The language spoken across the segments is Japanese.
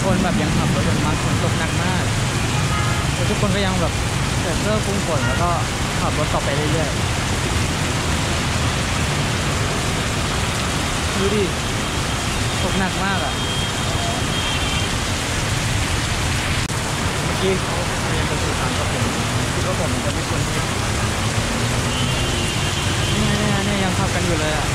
คนแบบยังขับรถกันมาฝนตกหนักมากแล้วทุกคนก็ยังแบบใส่เสื้อคลุมฝนแล้วก็ขับรถต่อไปเรื่อยๆดูดิตกหนักมากอ่ะเมื่อกี้เขาพยายามจะสื่อสารกับผมคิดว่าผมจะไม่ควรที่เนี่ยยังขับกันอยู่เลยอ่ะ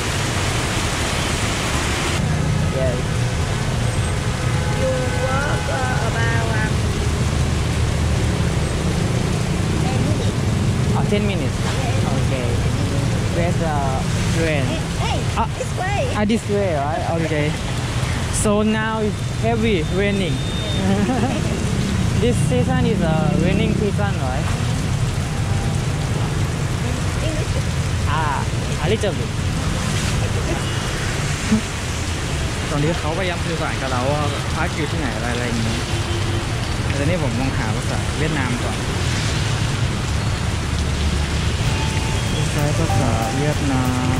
Yes You walk about 10 minutes. Okay. Where's the train? Hey, this way. This way, right? Okay. So now it's heavy raining. This season is a raining season, right? A little bit. ตอนนี้เขาพยายามสื่อสารกับเราว่าพักอยู่ที่ไหนอะไรอย่างนี้แต่ตอนนี้ผมลองหาภาษาเวียดนามก่อนใช้ภาษาเวียดนาม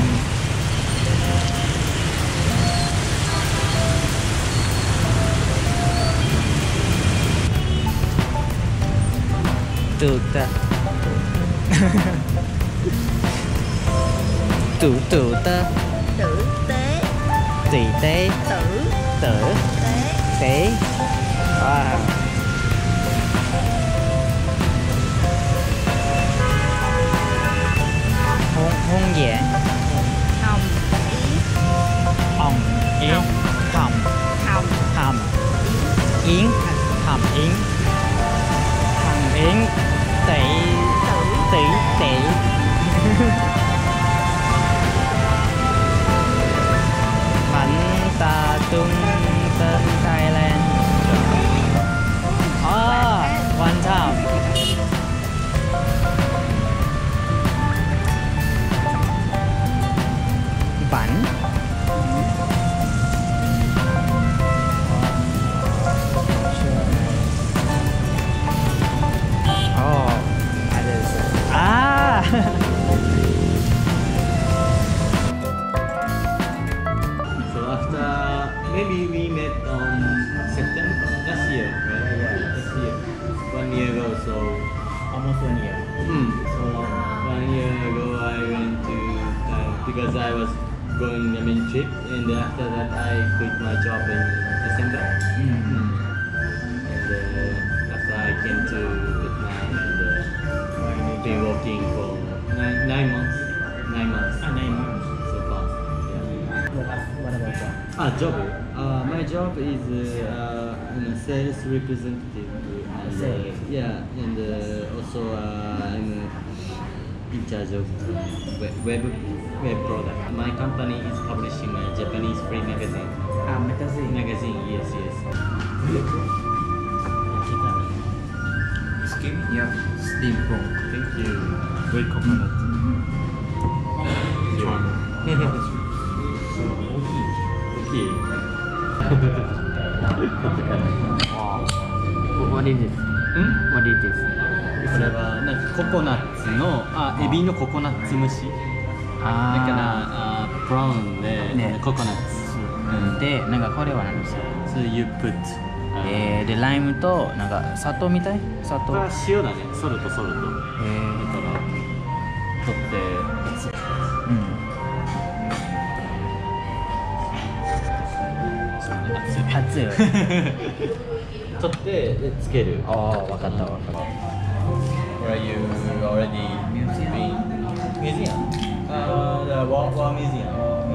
ตูตะตูตะ Tử tế. tỷ tế Tử. tử Tế. tế wow. Hôn dạ Hồng. ong yến hầm Hồng. hầm yến hầm yến hầm yến tỷ tỷ tỷ bánh ta tung tên Thailand one time bánh So after maybe we met September last year, right? Yeah, last year, 1 year ago. So almost 1 year so 1 year ago I went to because I was going on a trip, and after that I quit my job in December. And after I came to Vietnam and been working for 9 months. 9 months. 9 months So far. Yeah. what about that Job. My job is sales representative. And, Sales. Yeah, and also I'm in charge of web product. My company is publishing a Japanese free magazine. magazine Magazine, yes. Skim? Yeah, steam prawn. Thank you. With coconut. Try. Okay. what is this what is this これはなんかココナッツのエビのココナッツ蒸し。だからプラウンで、 ねココナッツ。 でなんかこれは何ですか So you put でライムとなんか砂糖みたい砂糖これは塩だね。ソルト。だから取って熱い取ってつける。 わかった Where you already been museum? The War Museum.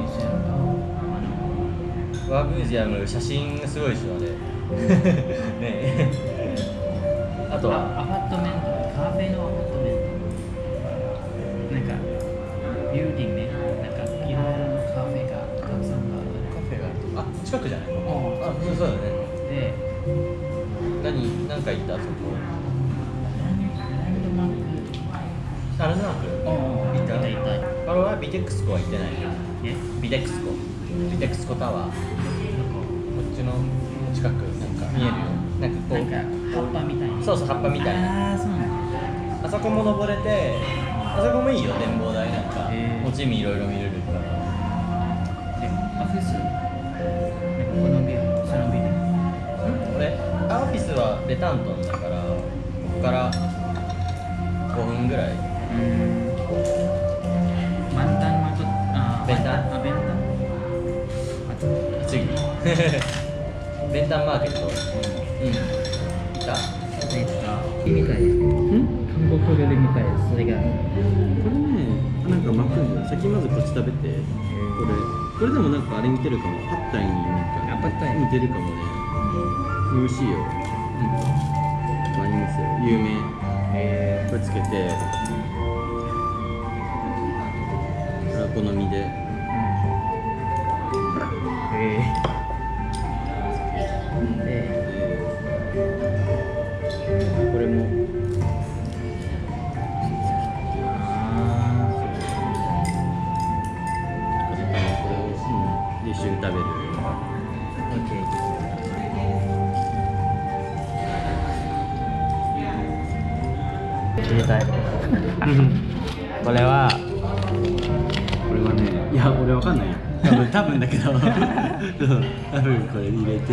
ワークミュージアム写真すごいでしょあれ。ね。あとはアパートメントカフェのアパートメントなんかビューティングねなんかいろいろなカフェがたくさんあるカフェがある。近くじゃない？そうだね。 で何回行ったそこ？ ランドマークランドマーク？行った？あれはビテクスコは行ってない。ビテクスコタワー。こっちの近くなんか見えるよ。なんかこう葉っぱみたいなそう葉っぱみたいな。 そうなんだあそこも登れて、あそこもいいよ展望台なんか。落ち見いろいろ見れるから。 でオフィスこのビルそのビルこれアオフィスはベタントンだからここから5分ぐらい。 Mantan maksud Bentan? Bentan. 次ベンタンマーケット。うん。だ。 みたい。韓国料理みたいです。それが。 これね、なんか巻くんだよ。先まずこっち食べて、これでもなんかあれ似てるかも。パッタイになんかパッタイ似てるかもね。美味しいよ。ありますよ。有名。これつけて、お好みで。これも。一緒に食べる。 入れたい。これはね、いや、俺わかんないよ。多分だけど、多分これ入れて、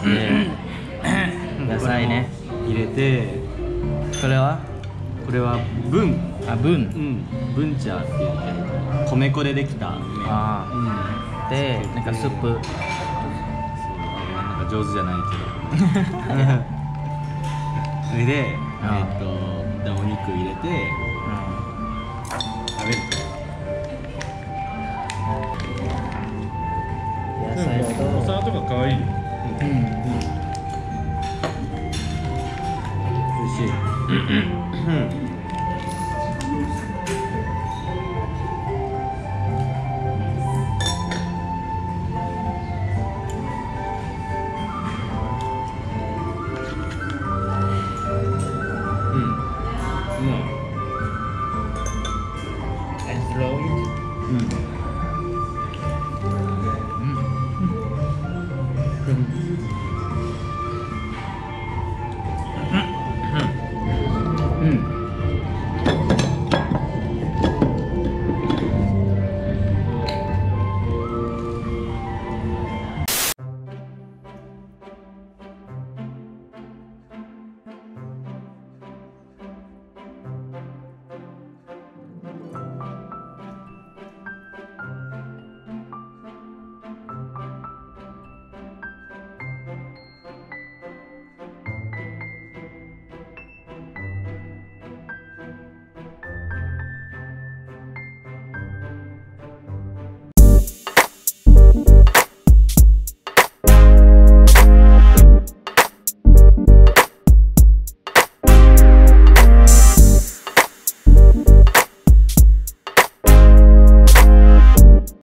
野菜ね。 入れて、 これはブン。 分。 ブンチャーっていう米粉でできた麺。 で、なんかスープ。 なんか上手じゃないけど。それで、お肉入れて、食べる。 野菜と。 お皿とか可愛い。美味しい。